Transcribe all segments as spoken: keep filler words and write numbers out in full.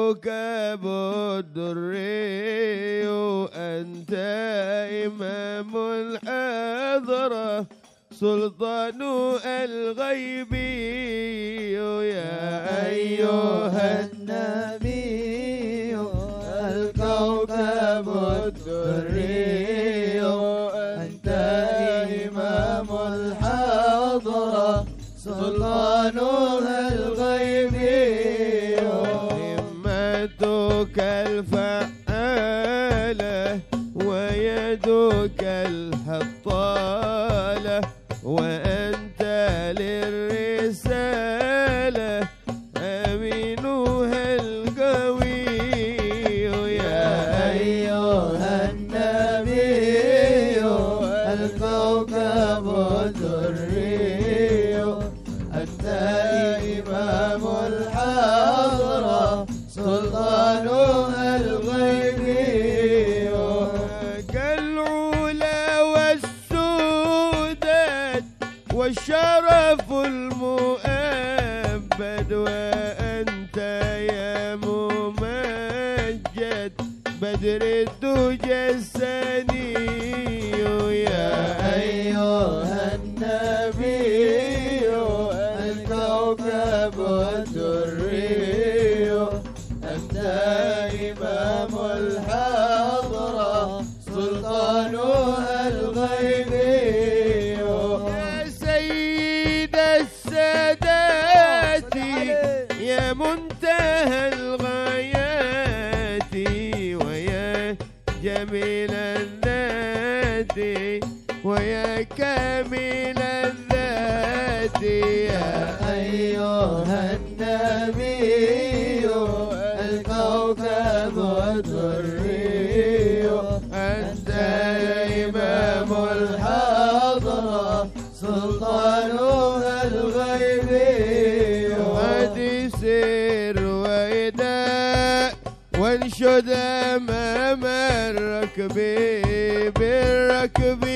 الكوكب الدري أنت إمام الحضرة سلطان الغيب يا أيها النبي الكوكب الدري أنت إمام الحضرة سلطان الغيب همتك الفعالة ويدك الهطالة وأنت للرسالة أمينها القوي يا أيها النبي الكوكب الدري أنت إمام الحضرة سلطان الغيب كالعلا والسوداد والشرف المؤبد وأنت يا ممجد بدر الدجى السني يا أيها النبي الكوكب الدري أنت إمام الحضرة سلطان الغيب يا سيد السادات يا منتهى الغايات ويا جميل الذات ويا كامل الذات يا أيها النبي الكوكب الدري أنت إمام الحضرة سلطان الغيب قد سر وإداء وانشد أمام الركب بالركب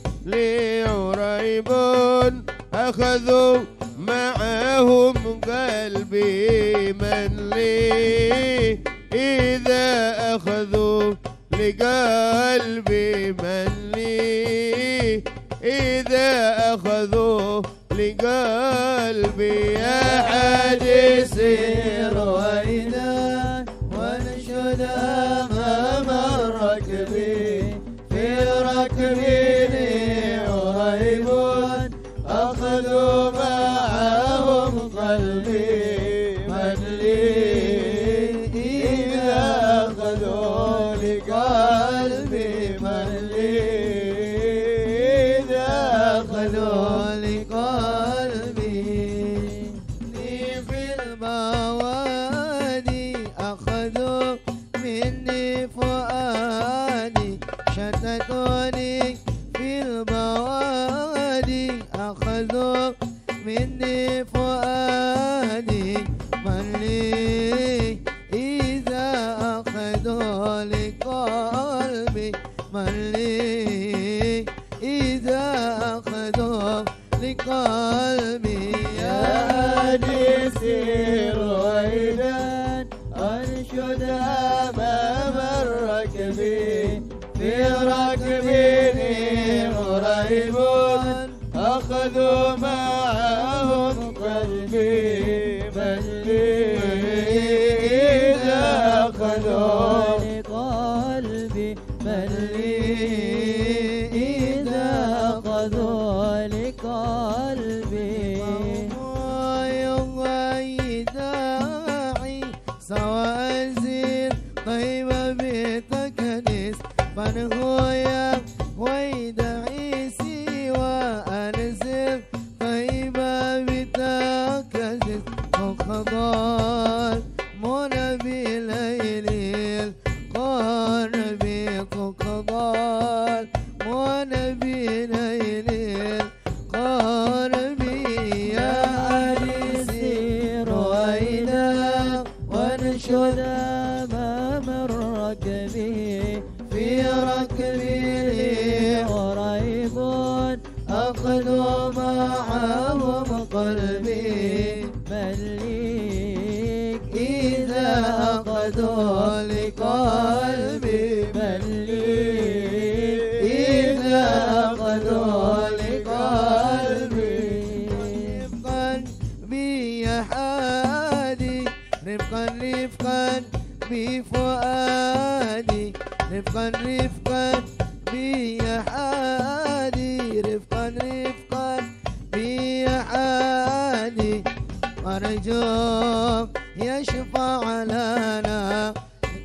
لعريب أخذوا معهم قلبي من لي إذا أخذوا لقلبي من لي إذا أخذوا لقلبي يا حديث رويدا ونشد أمام الركب في ركبي عريب أخذوا معهم قلبي من لي إذا أخذوا لقلبي من لي إذا أخذوا لقلبي لي في الموادي أخذوا مني فؤادي شتتوني في الموادي أخذوا مني فؤادي من لي إذا أخذوا لقلبي من لي إذا أخذوا لقلبي يا حديثي رويدا أنشد أمام الركب في ركبي قريب أخذوا معهم قلبي من لي إذا أخذوا لقلبي من لي إذا أخذوا لقلبي يوم داعي سواء زين طيب بتكنس فنهويا ويدعي سوى أنزل طيبة بتكنس وخضار منبي ليل قربي قضال منبي ليل قربي يا عريسي رويدا ونشد أمام الركب في ركبي قريب أخذوا معهم قلبي مليك إذا أخذوا رفقا بفؤادي رفقا رفقا بي حادي رفقا رفقا بي حادي أرجوك يشفع لنا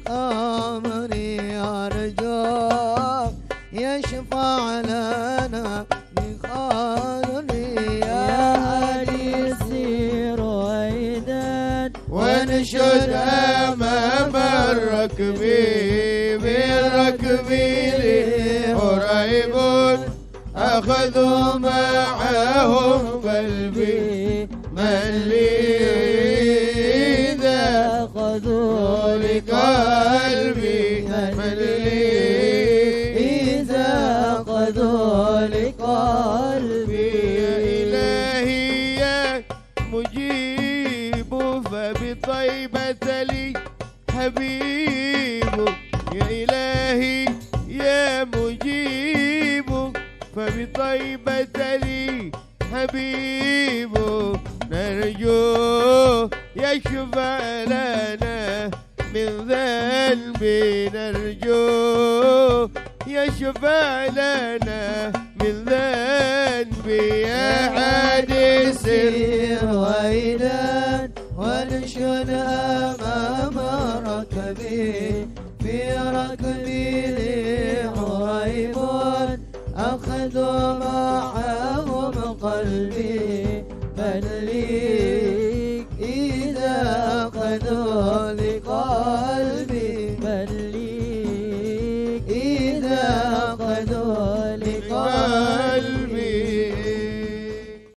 أمري أرجوك يشفع لنا بخاطري يا أنيسي رويدا ونشد أمام الركب بالركب قريب أخذوا معهم قلبي من لي إذا أخذوا لقلبي من لي إذا أخذوا لقلبي يا إلهي يا مجيب فبطيبة لي حبيب يا إلهي يا مجيب فبطيبة لي حبيب نرجو يشفع لنا من ذنبي نرجو يشفع لنا من ذنبي يا عادي سير ويلا ونشد أمام ركبي في ركبي لي غريب أخذوا معهم قلبي بل لي